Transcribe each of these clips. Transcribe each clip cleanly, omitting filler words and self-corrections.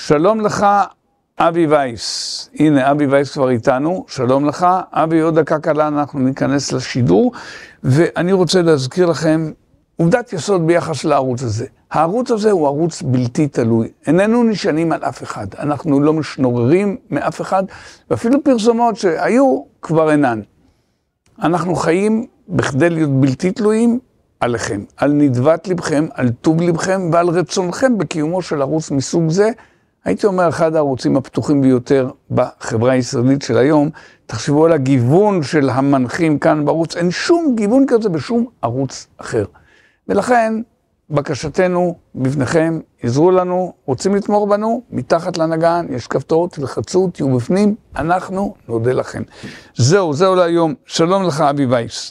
שלום לך, אבי וייס. הנה, אבי וייס כבר איתנו. שלום לך. אבי, עוד דקה קלה אנחנו ניכנס לשידור, ואני רוצה להזכיר לכם עובדת יסוד ביחס לערוץ הזה. הערוץ הזה הוא ערוץ בלתי תלוי. איננו נשענים על אף אחד. אנחנו לא משנוררים מאף אחד, ואפילו פרסומות שהיו כבר אינן. אנחנו חיים בכדי להיות בלתי תלויים עליכם, על נדבת לבכם, על טוב לבכם ועל רצונכם בקיומו של ערוץ מסוג זה. הייתי אומר, אחד הערוצים הפתוחים ביותר בחברה הישראלית של היום. תחשבו על הגיוון של המנחים כאן בערוץ, אין שום גיוון כזה בשום ערוץ אחר. ולכן, בקשתנו בפניכם, עזרו לנו, רוצים לתמוך בנו, מתחת לנגן, יש כפתור, תלחצו, תהיו בפנים, אנחנו נודה לכם. זהו להיום. שלום לך, אבי וייס.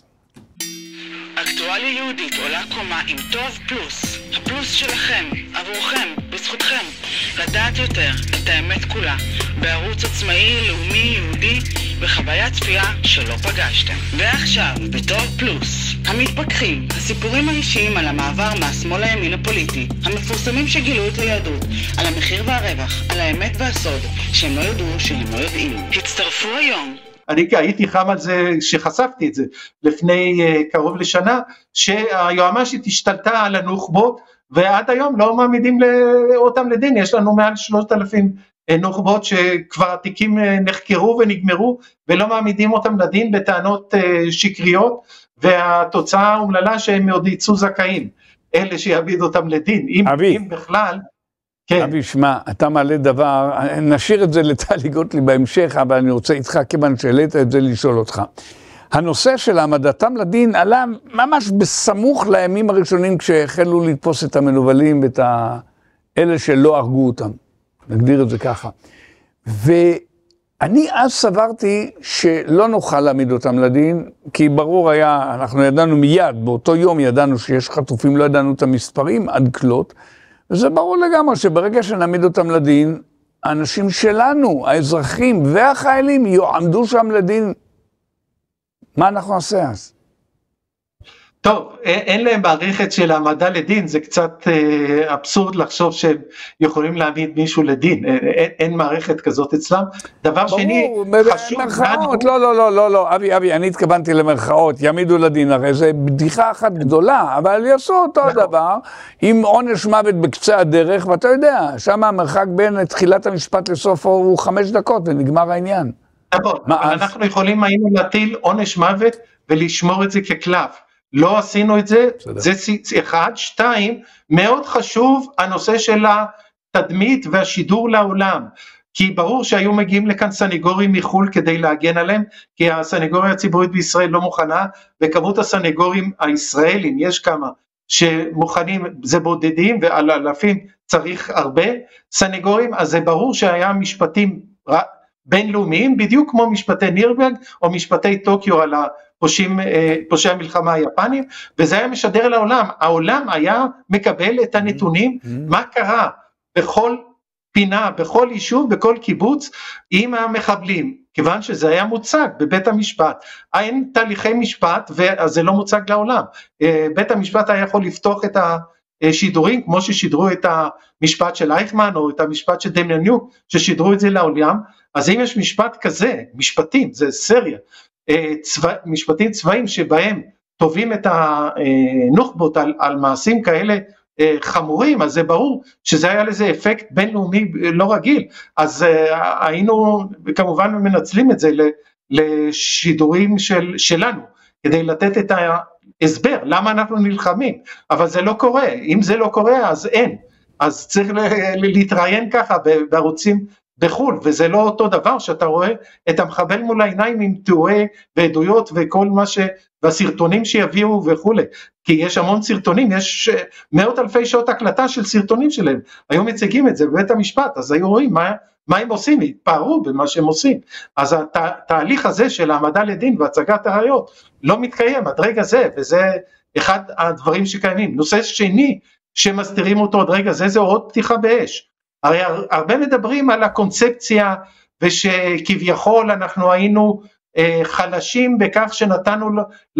אקטואליה יהודית עולה קומה עם טוב פלוס. הפלוס שלכם, עבורכם, בזכותכם. לדעת יותר את האמת כולה, בערוץ עצמאי, לאומי, יהודי, בחוויית צפייה שלא פגשתם. ועכשיו, בטוב פלוס, המתפכחים, הסיפורים האישיים על המעבר מהשמאל לימין הפוליטי, המפורסמים שגילו את היהדות, על המחיר והרווח, על האמת והסוד, שהם לא ידעו שהם לא יודעים. הצטרפו היום. אני הייתי חם על זה שחשפתי את זה לפני קרוב לשנה, שהיועמ"שית השתלטה על הנוח'בות, ועד היום לא מעמידים אותם לדין. יש לנו מעל 3,000 נוח'בות שכבר התיקים נחקרו ונגמרו, ולא מעמידים אותם לדין בטענות שקריות, והתוצאה האומללה שהם עוד יצאו זכאים, אלה שיעמיד אותם לדין, אם בכלל. כן. אבי, שמע, אתה מעלה דבר, נשאיר את זה לטלי גוטליב בהמשך, אבל אני רוצה איתך, כיוון שהעלית את זה, לשאול אותך. הנושא של העמדתם לדין עלה ממש בסמוך לימים הראשונים, כשהחלו לתפוס את המנובלים ואת אלה שלא הרגו אותם. נגדיר את זה ככה. ואני אז סברתי שלא נוכל להעמיד אותם לדין, כי ברור היה, אנחנו ידענו מיד, באותו יום ידענו שיש חטופים, לא ידענו את המספרים עד כלות, וזה ברור לגמרי שברגע שנעמיד אותם לדין, האנשים שלנו, האזרחים והחיילים, יועמדו שם לדין. מה אנחנו נעשה אז? טוב, אין להם מערכת של העמדה לדין, זה קצת אבסורד לחשוב שהם יכולים להעמיד מישהו לדין, אין מערכת כזאת אצלם. דבר שני, חשוב... מרכאות, לא, אבי, אני התכוונתי למרכאות, יעמידו לדין, הרי זה בדיחה אחת גדולה, אבל יעשו אותו דבר, עם עונש מוות בקצה הדרך, ואתה יודע, שם המרחק בין תחילת המשפט לסוף הוא 5 דקות, ונגמר העניין. נכון, אבל אנחנו יכולים היינו להטיל עונש מוות, ולשמור את זה כקלף. לא עשינו את זה, זה 1, 2, מאוד חשוב הנושא של התדמית והשידור לעולם, כי ברור שהיו מגיעים לכאן סניגורים מחול כדי להגן עליהם, כי הסניגוריה הציבורית בישראל לא מוכנה, וכמות הסניגורים הישראלים, יש כמה שמוכנים, זה בודדים, ועל אלפים צריך הרבה סניגורים, אז זה ברור שהיה משפטים בינלאומיים, בדיוק כמו משפטי נירנברג, או משפטי טוקיו על פושעי המלחמה היפנים, וזה היה משדר לעולם, העולם היה מקבל את הנתונים, מה קרה בכל פינה, בכל יישוב, בכל קיבוץ, עם המחבלים, כיוון שזה היה מוצג בבית המשפט, אין תהליכי משפט, אז זה לא מוצג לעולם, בית המשפט היה יכול לפתוח את השידורים, כמו ששידרו את המשפט של אייכמן, או את המשפט של דמיאניוק, ששידרו את זה לעולם, אז אם יש משפט כזה, משפטים, זה סריה, משפטים צבאיים שבהם טובים את הנוח'בות על מעשים כאלה חמורים, אז זה ברור שזה היה לזה אפקט בינלאומי לא רגיל, אז היינו כמובן מנצלים את זה לשידורים שלנו, כדי לתת את ההסבר, למה אנחנו נלחמים, אבל זה לא קורה, אם זה לא קורה אז אין, אז צריך להתראיין ככה בערוצים בחול, וזה לא אותו דבר שאתה רואה את המחבל מול העיניים עם תיאורי ועדויות וכל מה והסרטונים שיביאו וכו', כי יש המון סרטונים, יש מאות אלפי שעות הקלטה של סרטונים שלהם, היום מציגים את זה בבית המשפט, אז היו רואים מה הם עושים, התפארו במה שהם עושים, אז התהליך הזה של העמדה לדין והצגת הראיות לא מתקיים עד רגע זה, וזה אחד הדברים שקיימים. נושא שני שמסתירים אותו עד רגע זה, זה עוד פתיחה באש, הרי הרבה מדברים על הקונספציה, ושכביכול אנחנו היינו חלשים בכך שנתנו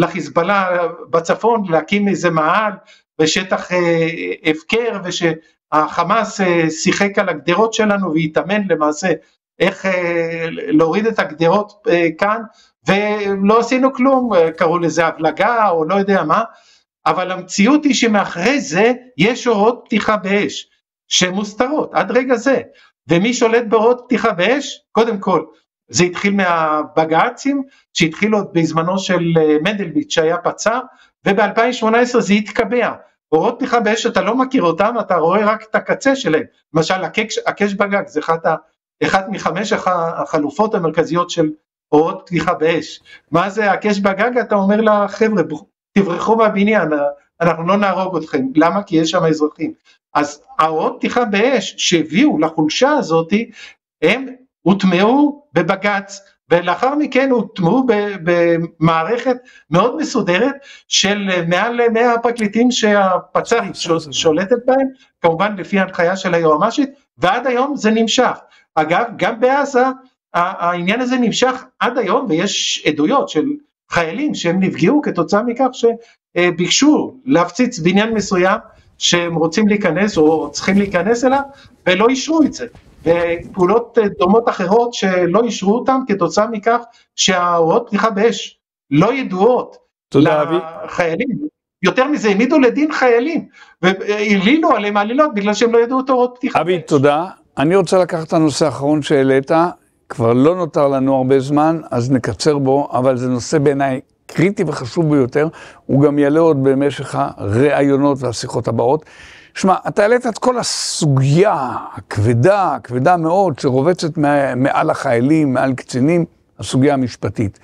לחיזבאללה בצפון להקים איזה מאהל בשטח הפקר, החמאס שיחק על הגדרות שלנו והתאמן למעשה איך להוריד את הגדרות כאן, ולא עשינו כלום, קראו לזה הבלגה או לא יודע מה, אבל המציאות היא שמאחרי זה יש הוראות פתיחה באש, שמוסתרות עד רגע זה, ומי שולט בהוראות פתיחה באש? קודם כל, זה התחיל מהבג"צים, שהתחילו עוד בזמנו של מנדלבליט שהיה פצ"ר, וב-2018 זה התקבע, הוראות פתיחה באש אתה לא מכיר אותם, אתה רואה רק את הקצה שלהם, למשל הקש בגג, זה אחת מחמש החלופות המרכזיות של הוראות פתיחה באש, מה זה הקש בגג? אתה אומר לחבר'ה, תברחו מהבניין, אנחנו לא נהרוג אתכם, למה? כי יש שם אזרחים, אז ההוראות פתיחה באש שהביאו לחולשה הזאת, הם הוטמעו בבג"ץ, ולאחר מכן הוטמעו במערכת מאוד מסודרת, של מעל 100 פרקליטים שהפצ"רית שולטת בהם, כמובן לפי ההנחיה של היועמ"שית, ועד היום זה נמשך, אגב גם בעזה, העניין הזה נמשך עד היום, ויש עדויות של חיילים שהם נפגעו כתוצאה מכך שביקשו להפציץ בניין מסוים שהם רוצים להיכנס או צריכים להיכנס אליו ולא אישרו את זה, ופעולות דומות אחרות שלא אישרו אותם כתוצאה מכך שההוראות פתיחה באש לא ידועות לחיילים, יותר מזה העמידו לדין חיילים והעלילו עליהם עלילות בגלל שהם לא ידעו את הוראות פתיחה באש. אבי, תודה. אני רוצה לקחת את הנושא האחרון שהעלית, כבר לא נותר לנו הרבה זמן, אז נקצר בו, אבל זה נושא בעיניי קריטי וחשוב ביותר, הוא גם יעלה עוד במשך הרעיונות והשיחות הבאות. שמע, אתה העלית את כל הסוגיה הכבדה מאוד, שרובצת מעל החיילים, מעל קצינים, הסוגיה המשפטית.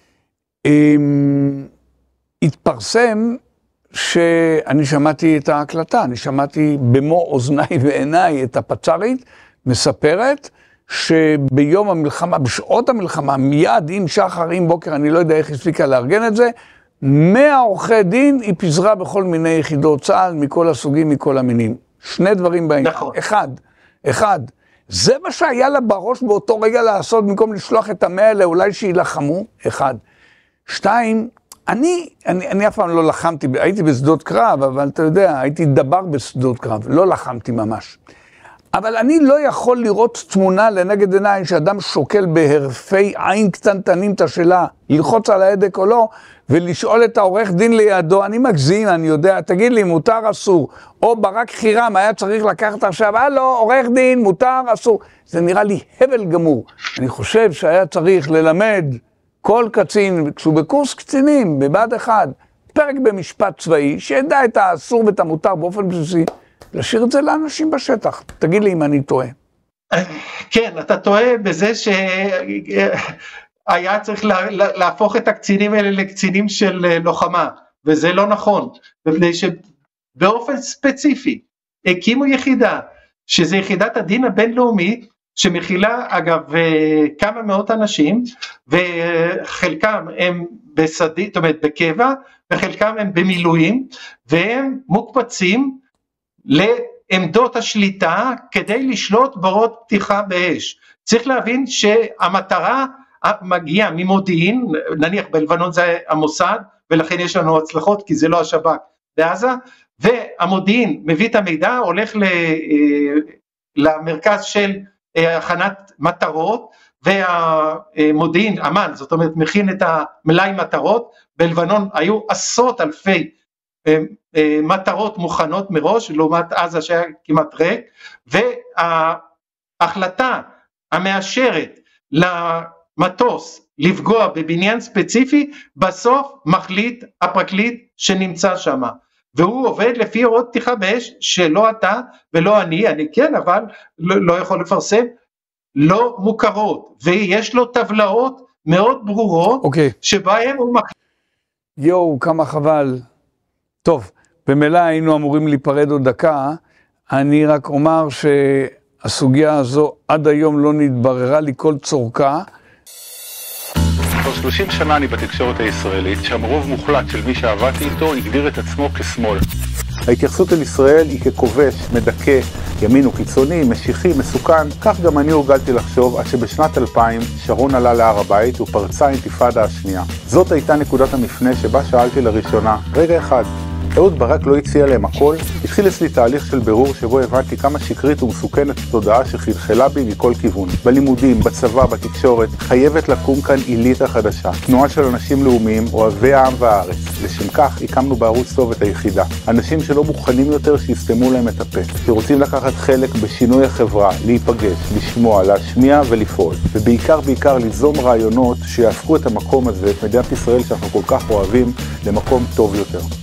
התפרסם שאני שמעתי את ההקלטה, אני שמעתי במו אוזניי ועיניי את הפצ"רית, מספרת, שביום המלחמה, בשעות המלחמה, מיד עם שחר, עם בוקר, אני לא יודע איך הספיקה לארגן את זה, 100 עורכי דין היא פיזרה בכל מיני יחידות צה"ל, מכל הסוגים, מכל המינים. שני דברים בעניין. נכון. אחד, זה מה שהיה לה בראש באותו רגע לעשות, במקום לשלוח את 100 האלה, אולי שילחמו, 1. 2, אני אף פעם לא לחמתי, הייתי בשדות קרב, אבל אתה יודע, הייתי דבר בשדות קרב, לא לחמתי ממש. אבל אני לא יכול לראות תמונה לנגד עיניי שאדם שוקל בהרפי עין קטנטנים את השאלה, ללחוץ על ההדק או לא, ולשאול את העורך דין לידו, אני מגזים, אני יודע, תגיד לי, מותר אסור, או ברק חירם היה צריך לקחת עכשיו, הלו, עורך דין, מותר אסור, זה נראה לי הבל גמור. אני חושב שהיה צריך ללמד כל קצין, כשהוא בקורס קצינים, בבה"ד 1, פרק במשפט צבאי, שידע את האסור ואת המותר באופן בסיסי, להשאיר את זה לאנשים בשטח. תגיד לי אם אני טועה. כן, אתה טועה בזה שהיה צריך להפוך את הקצינים האלה לקצינים של לוחמה, וזה לא נכון, מפני שבאופן ספציפי הקימו יחידה, שזה יחידת הדין הבינלאומי, שמכילה אגב כמה מאות אנשים, וחלקם הם בסדיר, זאת אומרת בקבע, וחלקם הם במילואים, והם מוקפצים לעמדות השליטה כדי לשלוט בהוראות פתיחה באש. צריך להבין שהמטרה מגיעה ממודיעין, נניח בלבנון זה המוסד, ולכן יש לנו הצלחות כי זה לא השב"כ בעזה, והמודיעין מביא את המידע, הולך למרכז של הכנת מטרות, והמודיעין אמן, זאת אומרת מכין את המלאי מטרות, בלבנון היו עשרות אלפי מטרות מוכנות מראש, לעומת עזה שהיה כמעט ריק, וההחלטה המאשרת למטוס לפגוע בבניין ספציפי, בסוף מחליט הפרקליט שנמצא שם, והוא עובד לפי הוראות פתיחה באש, שלא אתה ולא אני כן, אבל לא יכול לפרסם, לא מוכרות, ויש לו טבלאות מאוד ברורות, שבהם הוא מחליט. כמה חבל. טוב, במילא היינו אמורים להיפרד עוד דקה, אני רק אומר שהסוגיה הזו עד היום לא נתבררה לי כל צורכה. כבר 30 שנה אני בתקשורת הישראלית, שם רוב מוחלט של מי שעבדתי איתו הגדיר את עצמו כשמאל. ההתייחסות אל ישראל היא ככובש, מדכא, ימין וקיצוני, משיחי, מסוכן. כך גם אני הורגלתי לחשוב עד שבשנת 2000 שרון עלה להר הבית ופרצה האינתיפאדה השנייה. זאת הייתה נקודת המפנה שבה שאלתי לראשונה, רגע אחד, אהוד ברק לא הציע להם הכל, התחיל אצלי תהליך של בירור שבו הבנתי כמה שקרית ומסוכנת התודעה שחלחלה בי מכל כיוון. בלימודים, בצבא, בתקשורת, חייבת לקום כאן אליטה חדשה. תנועה של אנשים לאומיים, אוהבי העם והארץ. לשם כך הקמנו בערוץ טוב את היחידה. אנשים שלא מוכנים יותר שיסתמו להם את הפה. שרוצים לקחת חלק בשינוי החברה, להיפגש, לשמוע, להשמיע ולפעול. ובעיקר ליזום רעיונות שיהפכו את המקום הזה, את מדינת ישראל שאנחנו כל כך אוהבים, למקום טוב יותר.